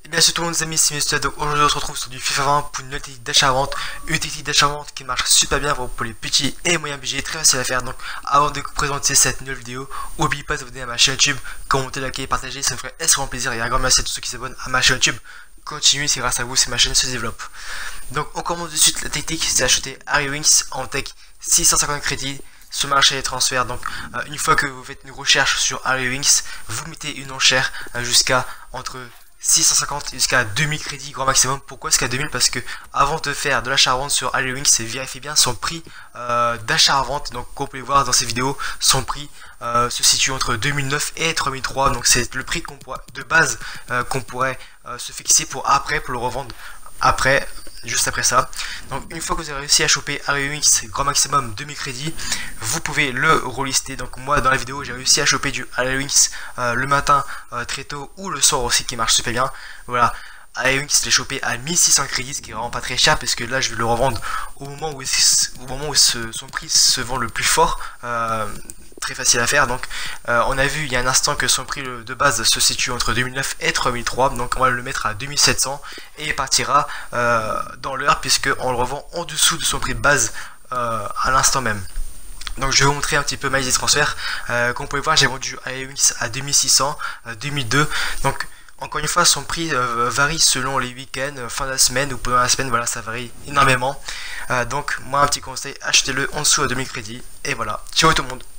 Bien sûr tout le monde les amis, c'est Mr. Donc aujourd'hui on se retrouve sur du FIFA 20 pour une nouvelle technique d'achat-vente. Une technique d'achat-vente qui marche super bien pour les petits et moyens budgets, très facile à faire. Donc avant de vous présenter cette nouvelle vidéo, n'oubliez pas de vous abonner à ma chaîne YouTube, commenter, liker, partager, ça me ferait extrêmement plaisir. Et un grand merci à tous ceux qui s'abonnent à ma chaîne YouTube. Continuez, c'est grâce à vous que ma chaîne se développe. Donc on commence de suite. La technique, c'est acheter Harry Winks en tech 650 crédits sur le marché des transferts. Donc une fois que vous faites une recherche sur Harry Winks, vous mettez une enchère jusqu'à entre 650 jusqu'à 2000 crédits grand maximum. Pourquoi jusqu'à 2000? Parce que avant de faire de l'achat-vente sur Harry Winks, vérifiez bien son prix d'achat-vente. Donc comme vous pouvez voir dans ces vidéos, son prix se situe entre 2009 et 3003. Donc c'est le prix de base qu'on pourrait se fixer pour le revendre après, juste après ça. Donc une fois que vous avez réussi à choper Harry Winks grand maximum 2000 crédits, vous pouvez le relister. Donc moi dans la vidéo j'ai réussi à choper du Harry Winks le matin très tôt ou le soir aussi, qui marche super bien. Voilà, Harry Winks je l'ai chopé à 1600 crédits, ce qui est vraiment pas très cher parce que là je vais le revendre au moment où son prix se vend le plus fort. Très facile à faire. Donc on a vu il y a un instant que son prix de base se situe entre 2009 et 3003, donc on va le mettre à 2700 et il partira dans l'heure puisque on le revend en dessous de son prix de base à l'instant même. Donc je vais vous montrer un petit peu ma liste des transferts. Comme vous pouvez voir, j'ai vendu Harry Winks à 2600, 2002. Donc encore une fois, son prix varie selon les week-ends, fin de la semaine ou pendant la semaine. Voilà, ça varie énormément. Donc moi un petit conseil, achetez-le en dessous à 2000 crédits. Et voilà, ciao tout le monde.